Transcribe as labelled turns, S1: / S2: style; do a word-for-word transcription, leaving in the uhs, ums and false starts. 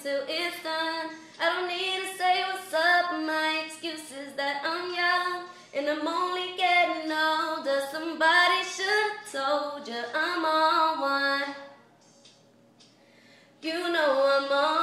S1: till it's done. I don't need to say what's up. My excuse is that I'm young and I'm only getting older. Somebody should have told you I'm on one. You know I'm on